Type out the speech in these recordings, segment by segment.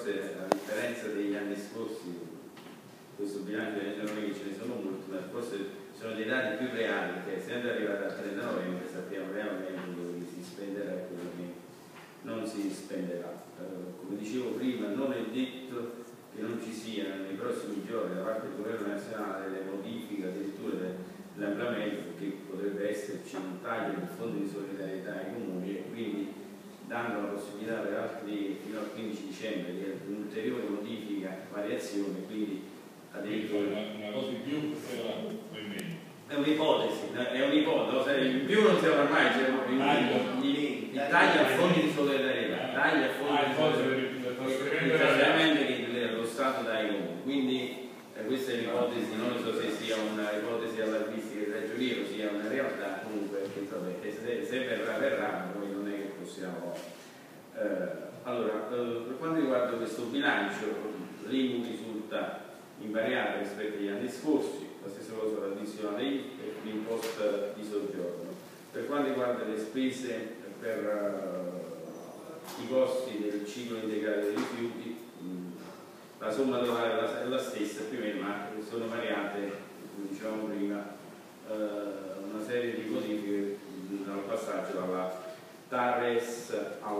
forse a differenza degli anni scorsi, questo bilancio non è che ce ne sono molti, ma forse sono dei dati più reali, che essendo arrivati al 30 novembre sappiamo realmente dove si spenderà e quello che non si spenderà. Come dicevo prima, non è detto che non ci siano nei prossimi giorni da parte del Governo nazionale le modifiche addirittura dell'ampliamento, perché potrebbe esserci un taglio del fondo di solidarietà ai comuni e quindi dando la possibilità per altri fino al 15 dicembre di un'ulteriore modifica, variazione, quindi addirittura una cosa in più o in meno? È un'ipotesi, in più non si avrà mai, cioè, il taglio a fondi di solidarietà, taglio a fondi di solidarietà che lo Stato dà ai comuni, quindi questa è l'ipotesi, non so se sia un'ipotesi allarmistica di ragioniero, sia una realtà, comunque se verrà, noi non è che possiamo. Allora, per quanto riguarda questo bilancio, l'IMU risulta invariata rispetto agli anni scorsi, la stessa cosa l'addizionale IVA e l'imposta di soggiorno. Per quanto riguarda le spese per i costi del ciclo integrale dei rifiuti, la somma totale è la stessa più o meno, ma sono variate, come dicevamo prima, una serie di modifiche dal passaggio dalla TARES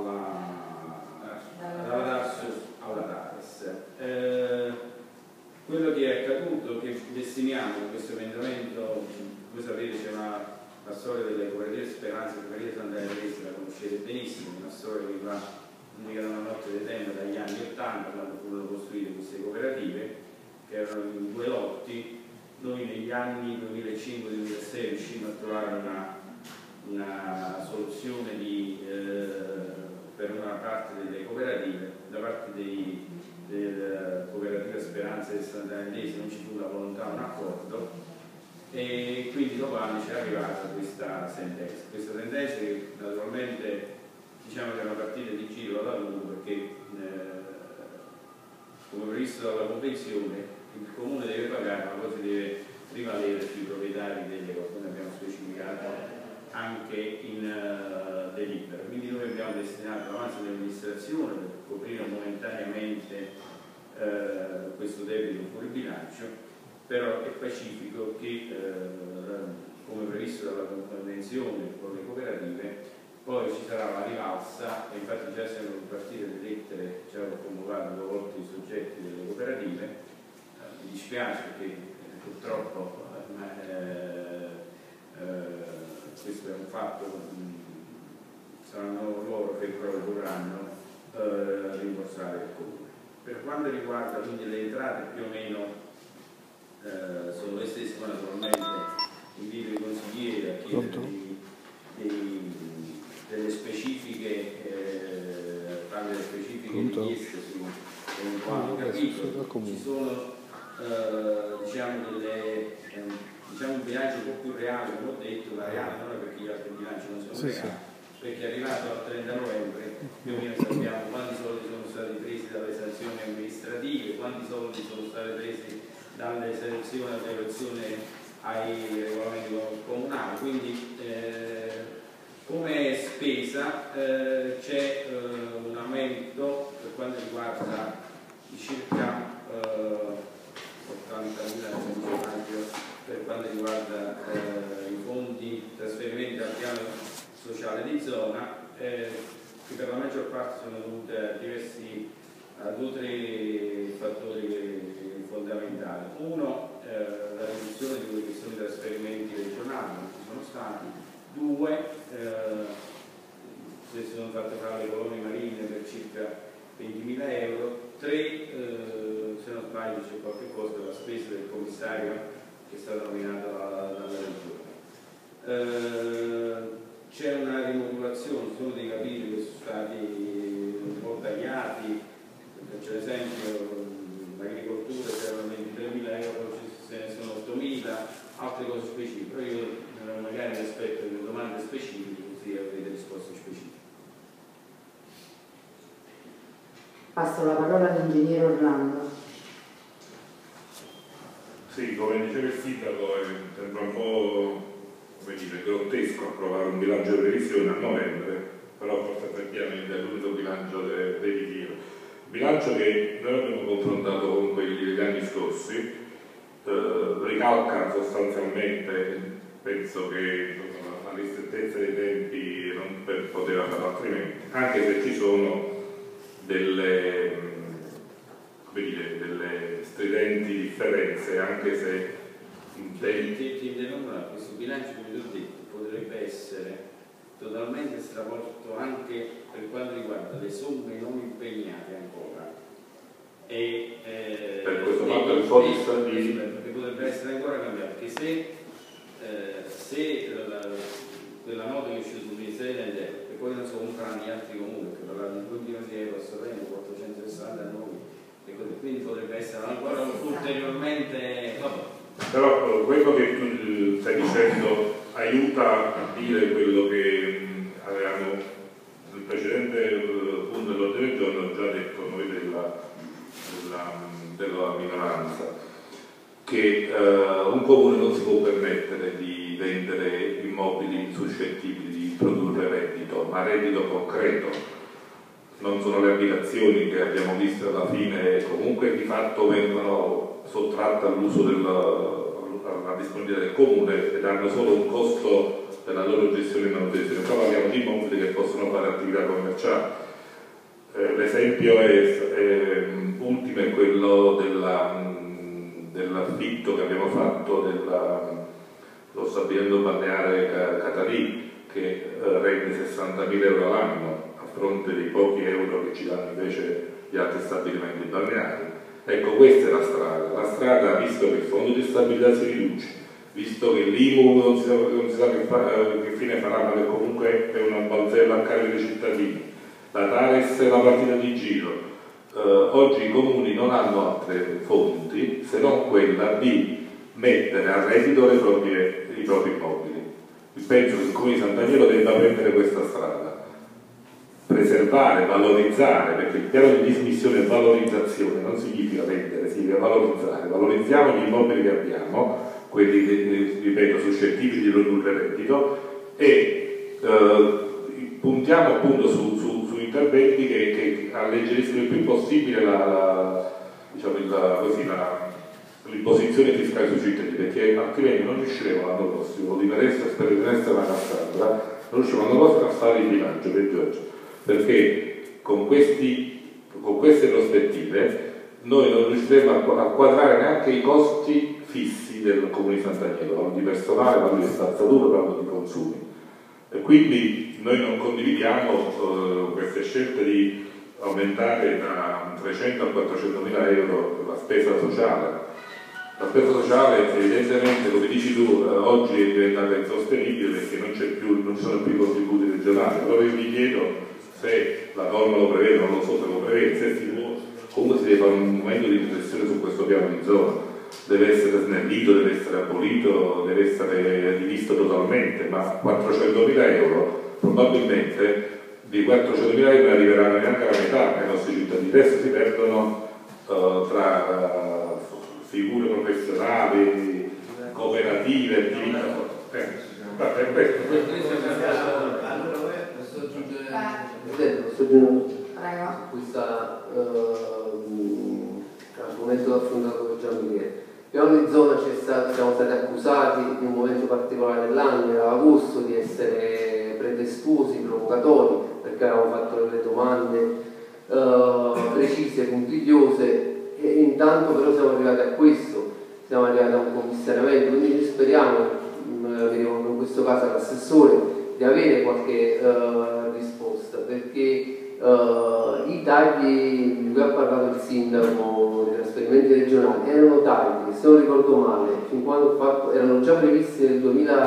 dalla TARSUS alla TARES. Quello che è accaduto, che destiniamo questo emendamento, voi sapete c'è la storia delle cooperative Speranza e cooperative Sant'Andrea, la conoscete benissimo, una storia che va indica da una notte di tempo dagli anni 80, quando furono costruite queste cooperative, che erano in due lotti. Noi negli anni 2005-2006 riuscimmo a trovare una soluzione per una parte delle cooperative, da parte della cooperativa Speranza del Sant'Andrea non ci fu la volontà, un accordo, e quindi dopo anni ci è arrivata questa sentenza che naturalmente diciamo che è una partita di giro alla lunga, perché come previsto dalla convenzione il comune deve pagare, ma poi si deve rivalere sui proprietari delle cose, noi abbiamo specificato anche in delibera, quindi noi abbiamo destinato l'avanzo dell'amministrazione per coprire momentaneamente questo debito fuori bilancio, però è pacifico che come previsto dalla convenzione con le cooperative poi ci sarà la rivalsa, e infatti già siamo partite le lettere, ci hanno convocato 2 volte i soggetti delle cooperative. Mi dispiace che purtroppo questo è un fatto, saranno loro che proporranno rimborsare il comune. Per quanto riguarda quindi le entrate, più o meno sono le stesse, ma naturalmente invito i consiglieri a chiedere delle specifiche, fare delle specifiche richieste su un quadro capitolo. Ci sono diciamo un bilancio un po' più reale, come ho detto, ma reale non è perché gli altri bilanci non sono reali, perché è arrivato al 30 novembre più o meno sappiamo quanti soldi sono stati presi dalle sanzioni amministrative, quanti soldi sono stati presi dalle sanzioni alla violazione ai regolamenti comunali, quindi come spesa c'è un aumento per quanto riguarda di circa 80.000 per quanto riguarda i fondi trasferimenti al piano sociale di zona, che per la maggior parte sono dovute a 2 o 3 fattori fondamentali. Uno, la riduzione di quelli che sono i trasferimenti regionali, non ci sono stati. 2, si sono fatte fare le colonie marine per circa 20.000 euro. 3, se non sbaglio c'è qualche cosa della spesa del commissario che è stata nominata dalla regione. C'è una rimodulazione, sono dei capitoli che sono stati un po' tagliati, per esempio l'agricoltura c'erano 23.000 euro, ce ne sono 8.000, altre cose specifiche. Io magari mi aspetto delle domande specifiche, così avrete risposte specifiche. Passo la parola all'ingegnere Orlando. Sì, come diceva il sindaco, sembra un po' grottesco approvare un bilancio di revisione a novembre, però forse effettivamente è l'unico bilancio dei ritiro. bilancio che noi abbiamo confrontato con quelli degli anni scorsi ricalca sostanzialmente, penso che la ristrettezza dei tempi non poteva fare altrimenti, anche se ci sono delle stridenti differenze, anche se questo bilancio, come ho detto, potrebbe essere totalmente stravolto anche per quanto riguarda le somme non impegnate ancora per questo fatto il codice perché potrebbe essere ancora cambiato, perché se quella nota che è uscita sul Ministero dell'Interno e poi non so comprare gli altri comuni che parlano di 2 milioni di euro a Sorrento, 460 a noi e così, quindi potrebbe essere ancora ulteriormente però quello che tu stai dicendo aiuta a dire quello che avevamo nel precedente punto dell'ordine del giorno già detto noi della minoranza, che un comune non si può permettere di vendere immobili suscettibili di produrre reddito, ma reddito concreto. Non sono le abitazioni che abbiamo visto alla fine, comunque di fatto vengono sottratte all'uso alla disponibilità del comune e danno solo un costo della loro gestione e manutenzione. Però parliamo di immobili che possono fare attività commerciali. L'esempio ultimo è quello dell'affitto che abbiamo fatto dello stabilimento balneare Catarì, che rende 60.000 euro all'anno a fronte dei pochi euro che ci danno invece gli altri stabilimenti balneari. Ecco, questa è la strada. La strada, visto che il fondo di stabilità si riduce, visto che l'IMU non si sa che fine farà, ma che comunque è una balzella a carico dei cittadini, la TARES è la partita di giro. Oggi i comuni non hanno altre fonti se non quella di mettere a reddito i propri immobili. Penso che il Comune di Sant'Agnello debba prendere questa strada, preservare, valorizzare, perché il piano di dismissione e valorizzazione non significa vendere, significa valorizzare. Valorizziamo gli immobili che abbiamo, quelli, ripeto, suscettibili di produrre reddito, e puntiamo appunto su interventi che alleggeriscono il più possibile l'imposizione fiscale sui cittadini, perché altrimenti non riusciremo l'anno prossimo, lo dico adesso e spero di non essere una cazzata, non riusciremo l'anno prossimo a fare il bilancio per Giorgio, perché con queste prospettive noi non riusciremo a quadrare neanche i costi fissi del Comune di Sant'Agnello, parlo di personale, parlo di spazzatura, parlo di consumi. E quindi noi non condividiamo queste scelte di aumentare da 300 a 400 mila euro la spesa sociale. La spesa sociale evidentemente, come dici tu, oggi è diventata insostenibile perché non ci sono più i contributi regionali. Allora io mi chiedo se la norma lo prevede, non lo so se lo prevede, se si può, comunque si deve fare un momento di riflessione su questo piano di zona. Deve essere snellito, deve essere abolito, deve essere rivisto totalmente, ma 400.000 euro probabilmente di 400.000 euro non arriveranno neanche alla metà ai nostri cittadini. Adesso si perdono tra figure professionali, cooperative, attività. Posso aggiungere questo argomento affrontato da Gianmichele. Piano di zona siamo stati accusati in un momento particolare dell'anno, era agosto, di essere pretestuosi, provocatori, perché avevamo fatto delle domande precise, puntigliose, e intanto però siamo arrivati a questo, siamo arrivati a un commissariamento, quindi noi speriamo, in questo caso all'assessore, di avere qualche risposta, perché i tagli di cui ha parlato il sindaco dei trasferimenti regionali erano tagli, se non ricordo male, fin quando erano già previsti nel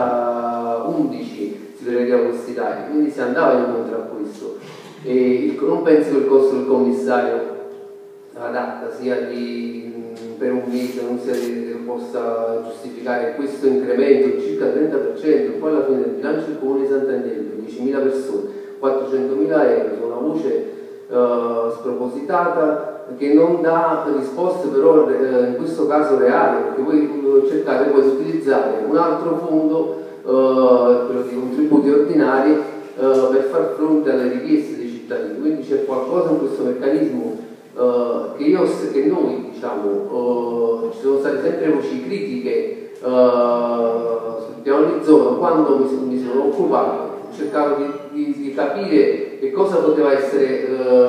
2011, si prevedevano questi tagli, quindi si andava incontro a questo. E non penso che il costo del commissario adatta sia per un mese, non sia che possa giustificare questo incremento di circa 30%, poi alla fine del bilancio del Comune di Sant'Agnello, 10.000 persone, 400.000 euro, sono una voce spropositata che non dà risposte però in questo caso reali, perché voi cercate poi di utilizzare un altro fondo, quello dei contributi ordinari, per far fronte alle richieste dei cittadini, quindi c'è qualcosa in questo meccanismo che noi diciamo, ci sono state sempre voci critiche sul piano di zona. Quando mi sono occupato, ho cercato di capire che cosa poteva essere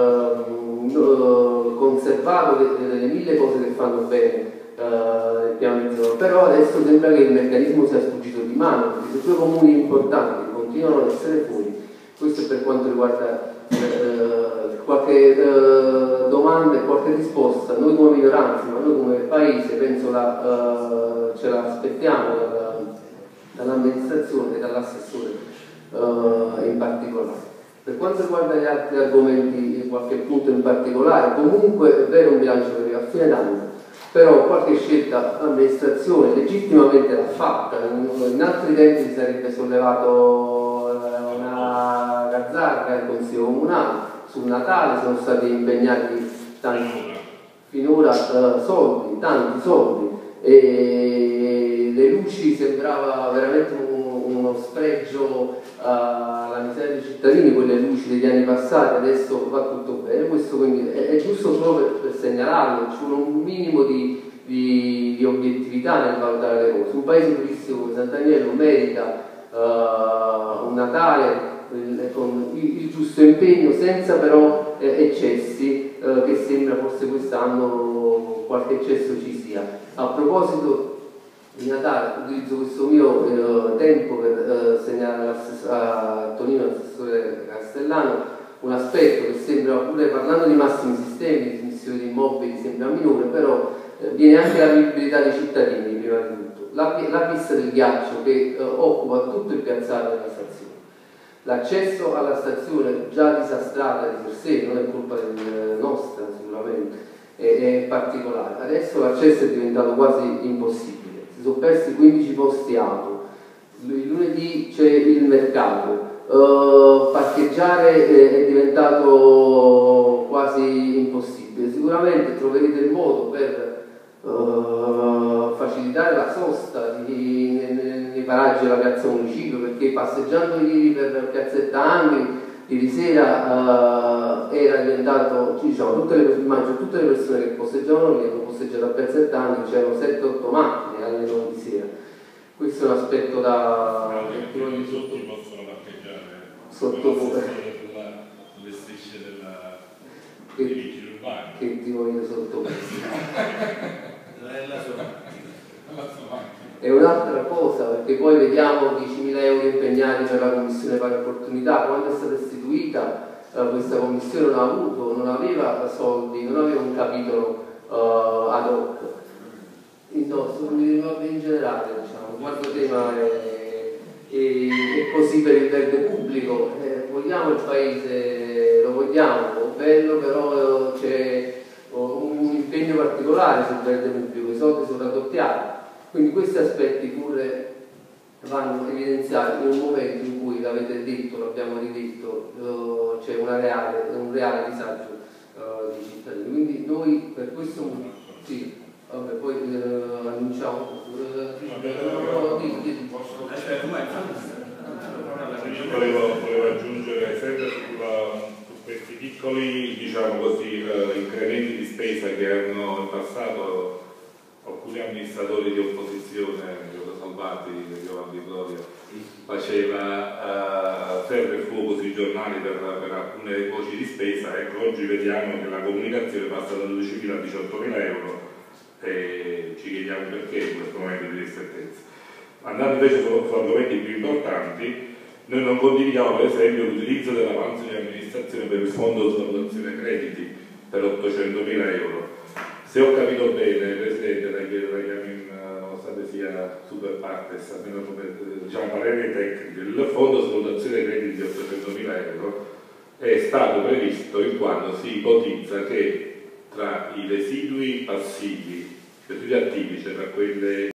conservato delle mille cose che fanno bene nel piano di zona, però adesso sembra che il meccanismo sia sfuggito di mano, perché se due comuni importanti continuano ad essere fuori, questo è per quanto riguarda qualche domanda e qualche risposta. Noi come minoranza, ma noi come paese penso ce la aspettiamo dall'amministrazione e dall'assessore in particolare. Per quanto riguarda gli altri argomenti, qualche punto in particolare, comunque è vero un bilancio che arriva a fine d'anno, però qualche scelta l'amministrazione legittimamente l'ha fatta. In altri tempi si sarebbe sollevato una gazzarra al Consiglio Comunale. Sul Natale sono stati impegnati finora tanti soldi, e le luci sembrava veramente uno spregio alla miseria dei cittadini, quelle luci degli anni passati. Adesso va tutto bene, questo quindi è giusto solo per segnalarlo. Ci vuole un minimo di obiettività nel valutare le cose. Un paese turistico come Sant'Agnello merita un Natale con il giusto impegno, senza però eccessi, che sembra forse quest'anno qualche eccesso ci sia. A proposito di Natale, utilizzo questo mio tempo per segnalare a Tonino, l'assessore Castellano, un aspetto che sembra, pure parlando di massimi sistemi, di missione di immobili, sembra minore, però viene anche la vivibilità dei cittadini prima di tutto. La pista del ghiaccio che occupa tutto il piazzale della stazione. L'accesso alla stazione, già disastrata di per sé, non è colpa nostra sicuramente, è particolare. Adesso l'accesso è diventato quasi impossibile. Si sono persi 15 posti auto, il lunedì c'è il mercato, parcheggiare è diventato quasi impossibile. Sicuramente troverete il modo per facilitare la sosta nei paraggi della piazza Municipio, perché passeggiando ieri per piazzetta Angri, ieri sera era diventato, diciamo, tutte le persone che posteggiavano lì hanno posteggiato a piazzetta Angri, c'erano 7-8 macchine alle 9 di sera. Questo è un aspetto da... tutti possono parcheggiare sotto sulle strisce dei vigili urbani. Che ti voglio è un'altra cosa, perché poi vediamo 10.000 euro impegnati per la commissione pari opportunità. Quando è stata istituita questa commissione non aveva soldi, non aveva un capitolo ad hoc. In generale, diciamo, questo tema è così per il verde pubblico. Vogliamo il paese, lo vogliamo, bello, però c'è un impegno particolare sul verde pubblico, i soldi sono raddoppiati. Quindi questi aspetti pure vanno evidenziati in un momento in cui, l'avete detto, l'abbiamo ridetto, c'è un reale disagio dei cittadini. Quindi noi per questo motivo, sì, vabbè, poi annunciamo. Volevo aggiungere sempre su questi piccoli, diciamo così, incrementi di spesa che hanno in passato alcuni amministratori di opposizione, Salvati, Giovanni Gloria, faceva ferro e fuoco sui giornali per alcune voci di spesa. Ecco, oggi vediamo che la comunicazione passa da 12.000 a 18.000 euro e ci chiediamo perché in questo momento di ristrettezza. Andando invece su argomenti più importanti, noi non condividiamo per esempio l'utilizzo dell'avanzo di amministrazione per il fondo sulla dotazione crediti per 800.000 euro. Se ho capito bene, Presidente, nonostante sia super partes, almeno come diciamo parere tecnico, il fondo sulla dotazione crediti di 800.000 euro è stato previsto in quanto si ipotizza che tra i residui passivi, residui attivi, cioè tra quelle